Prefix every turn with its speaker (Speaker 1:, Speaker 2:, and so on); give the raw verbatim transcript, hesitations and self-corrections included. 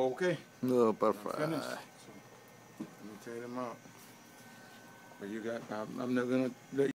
Speaker 1: Okay.
Speaker 2: No, perfect.
Speaker 1: Finished. So, let me take them out. But you got, I'm, I'm not gonna let